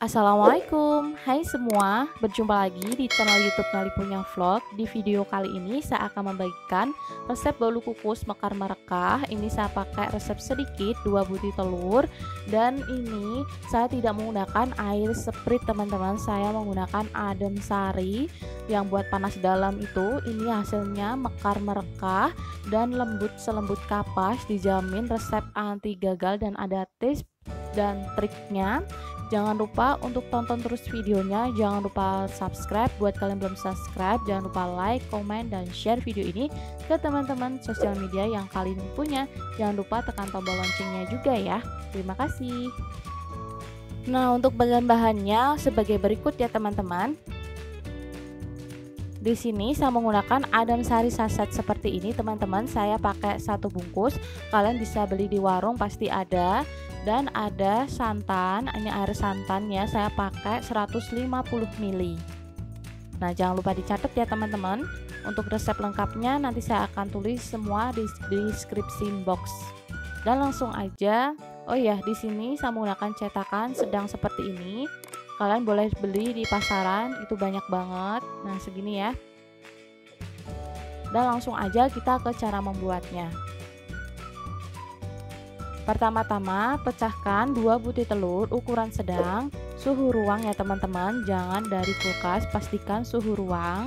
Assalamualaikum, hai semua, berjumpa lagi di channel YouTube Nali Punya Vlog. Di video kali ini saya akan membagikan resep bolu kukus mekar merekah. Ini saya pakai resep sedikit, 2 butir telur, dan ini saya tidak menggunakan air sprit teman-teman. Saya menggunakan adem sari yang buat panas dalam itu. Ini hasilnya mekar merekah dan lembut selembut kapas, dijamin resep anti gagal dan ada tips dan triknya. Jangan lupa untuk tonton terus videonya, jangan lupa subscribe buat kalian belum subscribe, jangan lupa like, komen, dan share video ini ke teman-teman sosial media yang kalian punya. Jangan lupa tekan tombol loncengnya juga ya. Terima kasih. Nah, untuk bahan-bahannya sebagai berikut ya teman-teman. Di sini saya menggunakan adem sari saset seperti ini teman-teman. Saya pakai 1 bungkus, kalian bisa beli di warung pasti ada. Dan ada santan, ini air santannya saya pakai 150 ml. Nah, jangan lupa dicatat ya teman-teman. Untuk resep lengkapnya nanti saya akan tulis semua di description box. Dan langsung aja. Oh ya, di sini saya menggunakan cetakan sedang seperti ini. Kalian boleh beli di pasaran, itu banyak banget. Nah, segini ya. Dan langsung aja kita ke cara membuatnya. Pertama-tama pecahkan 2 butir telur ukuran sedang, suhu ruang ya teman-teman, jangan dari kulkas, pastikan suhu ruang.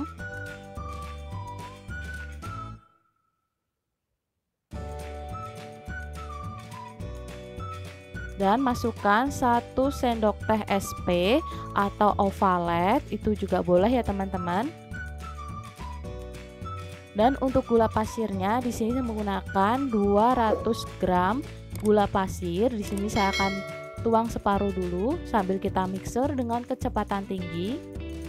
Dan masukkan 1 sendok teh SP atau ovalet, itu juga boleh ya teman-teman. Dan untuk gula pasirnya di sini saya menggunakan 200 gram gula pasir. Di sini saya akan tuang separuh dulu sambil kita mixer dengan kecepatan tinggi.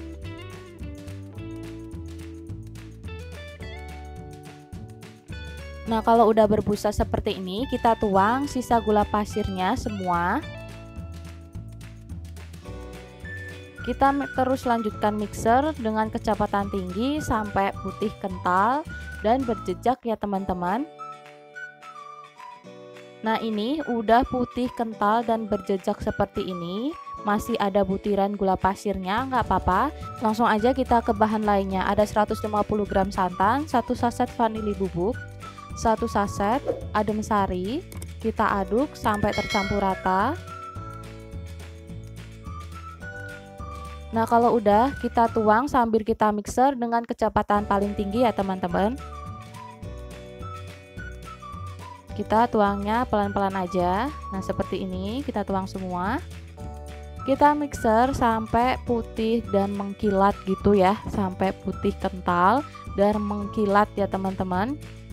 Nah, kalau udah berbusa seperti ini, kita tuang sisa gula pasirnya semua. Kita terus lanjutkan mixer dengan kecepatan tinggi sampai putih kental dan berjejak ya teman-teman. Nah, ini udah putih kental dan berjejak seperti ini. Masih ada butiran gula pasirnya, nggak apa-apa. Langsung aja kita ke bahan lainnya. Ada 150 gram santan, 1 saset vanili bubuk, 1 saset adem sari. Kita aduk sampai tercampur rata. Nah, kalau udah kita tuang sambil kita mixer dengan kecepatan paling tinggi ya teman-teman. Kita tuangnya pelan-pelan aja. Nah, seperti ini kita tuang semua. Kita mixer sampai putih dan mengkilat gitu ya, sampai putih kental dan mengkilat ya teman-teman.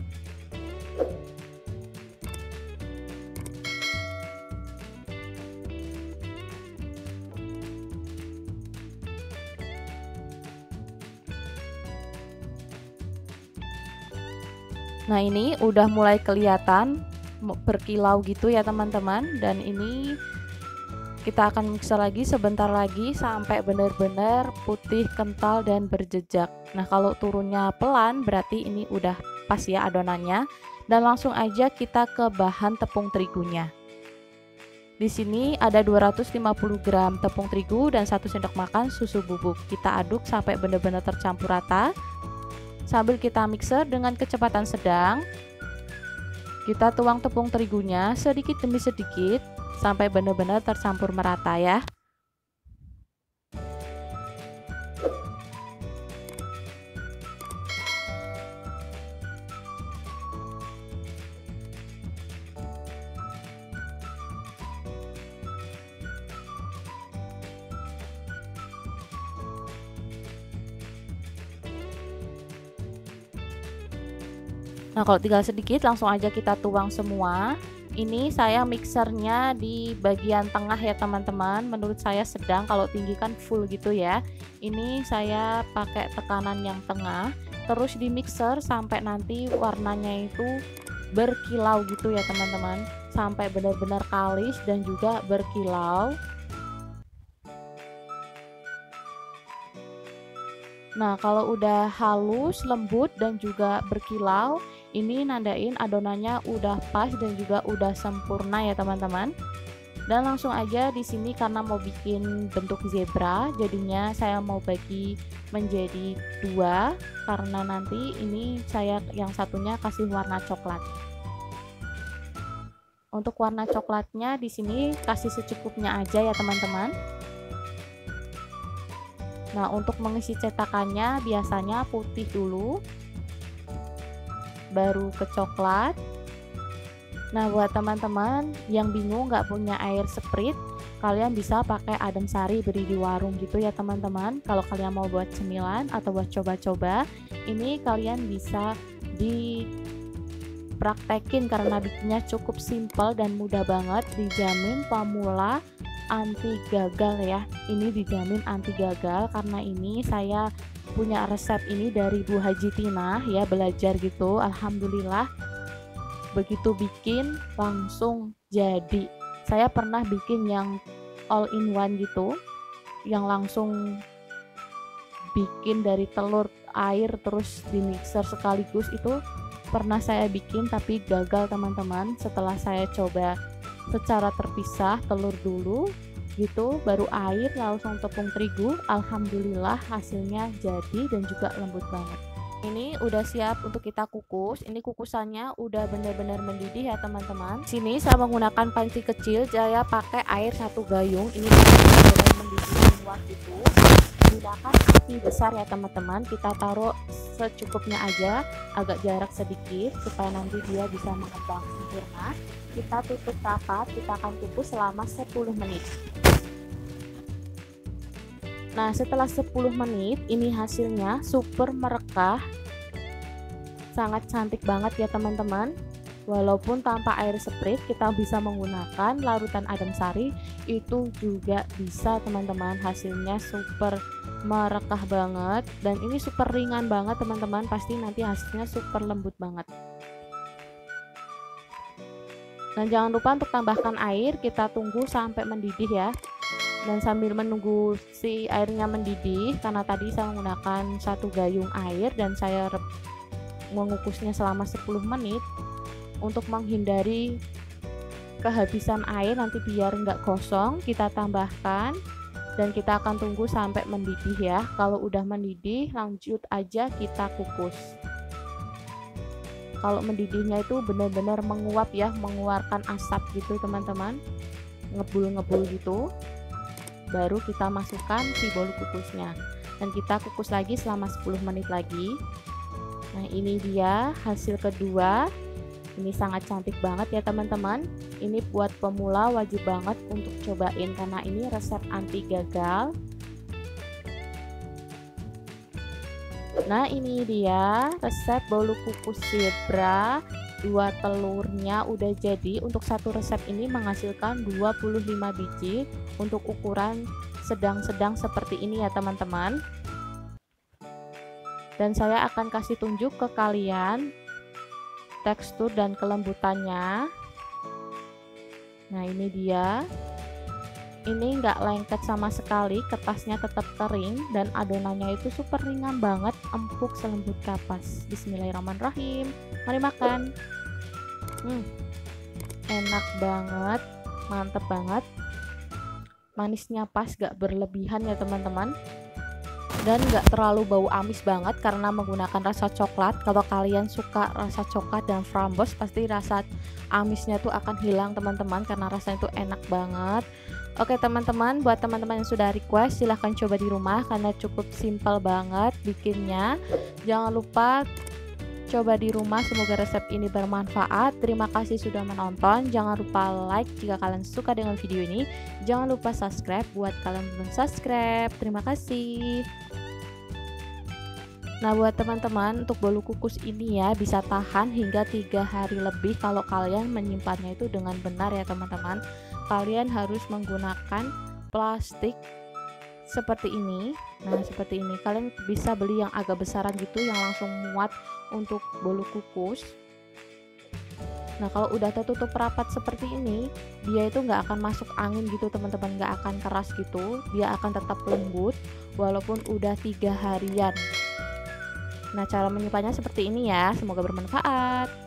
Nah, ini udah mulai kelihatan berkilau gitu ya teman-teman. Dan ini kita akan mixer lagi sebentar lagi sampai benar-benar putih kental dan berjejak. Nah, kalau turunnya pelan berarti ini udah pas ya adonannya. Dan langsung aja kita ke bahan tepung terigunya. Di sini ada 250 gram tepung terigu dan 1 sendok makan susu bubuk. Kita aduk sampai benar-benar tercampur rata. Sambil kita mixer dengan kecepatan sedang, kita tuang tepung terigunya sedikit demi sedikit sampai benar-benar tercampur merata ya. Nah, kalau tinggal sedikit langsung aja kita tuang semua. Ini saya mixernya di bagian tengah ya teman-teman. Menurut saya sedang, kalau tinggi kan full gitu ya. Ini saya pakai tekanan yang tengah. Terus di mixer sampai nanti warnanya itu berkilau gitu ya teman-teman. Sampai benar-benar kalis dan juga berkilau. Nah, kalau udah halus, lembut, dan juga berkilau, ini nandain adonannya udah pas dan juga udah sempurna ya teman-teman. Dan langsung aja di sini karena mau bikin bentuk zebra, jadinya saya mau bagi menjadi dua karena nanti ini saya yang satunya kasih warna coklat. Untuk warna coklatnya di sini kasih secukupnya aja ya teman-teman. Nah, untuk mengisi cetakannya biasanya putih dulu, baru ke coklat. Nah, buat teman-teman yang bingung nggak punya air sprit, kalian bisa pakai adem sari beli di warung gitu ya teman-teman. Kalau kalian mau buat cemilan atau buat coba-coba, ini kalian bisa dipraktekin karena bikinnya cukup simple dan mudah banget. Dijamin pemula anti gagal ya. Ini dijamin anti gagal karena ini saya punya resep ini dari Bu Haji Tina ya, belajar gitu. Alhamdulillah begitu bikin langsung jadi. Saya pernah bikin yang all in one gitu, yang langsung bikin dari telur, air, terus di mixer sekaligus, itu pernah saya bikin tapi gagal teman-teman. Setelah saya coba secara terpisah, telur dulu gitu, baru air, langsung tepung terigu, alhamdulillah hasilnya jadi dan juga lembut banget. Ini udah siap untuk kita kukus. Ini kukusannya udah benar-benar mendidih ya teman-teman. Sini saya menggunakan panci kecil, saya pakai air 1 gayung. Ini benar-benar mendidih menguap gitu. Gunakan api besar ya teman-teman. Kita taruh secukupnya aja, agak jarak sedikit supaya nanti dia bisa mengembang sempurna. Kita tutup rapat, kita akan kukus selama 10 menit. Nah, setelah 10 menit ini hasilnya super merekah, sangat cantik banget ya teman-teman. Walaupun tanpa air sprit, kita bisa menggunakan larutan adem sari, itu juga bisa teman-teman. Hasilnya super merekah banget dan ini super ringan banget teman-teman. Pasti nanti hasilnya super lembut banget. Dan jangan lupa untuk tambahkan air, kita tunggu sampai mendidih ya. Dan sambil menunggu si airnya mendidih, karena tadi saya menggunakan 1 gayung air dan saya mengukusnya selama 10 menit untuk menghindari kehabisan air nanti biar nggak gosong, kita tambahkan dan kita akan tunggu sampai mendidih ya. Kalau udah mendidih lanjut aja kita kukus. Kalau mendidihnya itu benar-benar menguap ya, mengeluarkan asap gitu teman-teman, ngebul-ngebul gitu. Baru kita masukkan si bolu kukusnya dan kita kukus lagi selama 10 menit lagi. Nah, ini dia hasil kedua. Ini sangat cantik banget ya teman-teman. Ini buat pemula wajib banget untuk cobain karena ini resep anti gagal. Nah, ini dia resep bolu kukus zebra. 2 telurnya udah jadi. Untuk satu resep ini menghasilkan 25 biji untuk ukuran sedang-sedang seperti ini ya teman-teman. Dan saya akan kasih tunjuk ke kalian tekstur dan kelembutannya. Nah, ini dia. Ini enggak lengket sama sekali, kertasnya tetap kering dan adonannya itu super ringan banget, empuk selembut kapas. Bismillahirrahmanirrahim. Mari makan. Enak banget, mantep banget. Manisnya pas, gak berlebihan ya teman-teman. Dan gak terlalu bau amis banget karena menggunakan rasa coklat. Kalau kalian suka rasa coklat dan framboz, pasti rasa amisnya tuh akan hilang teman-teman, karena rasanya tuh enak banget. Oke teman-teman, buat teman-teman yang sudah request silahkan coba di rumah karena cukup simple banget bikinnya. Jangan lupa coba di rumah, semoga resep ini bermanfaat. Terima kasih sudah menonton. Jangan lupa like jika kalian suka dengan video ini. Jangan lupa subscribe buat kalian belum subscribe. Terima kasih. Nah, buat teman-teman, untuk bolu kukus ini ya bisa tahan hingga 3 hari lebih kalau kalian menyimpannya itu dengan benar ya teman-teman. Kalian harus menggunakan plastik seperti ini. Nah, seperti ini. Kalian bisa beli yang agak besaran gitu, yang langsung muat untuk bolu kukus. Nah, kalau udah tertutup rapat seperti ini, dia itu nggak akan masuk angin gitu teman-teman, nggak akan keras gitu. Dia akan tetap lembut walaupun udah 3 harian. Nah, cara menyimpannya seperti ini ya. Semoga bermanfaat.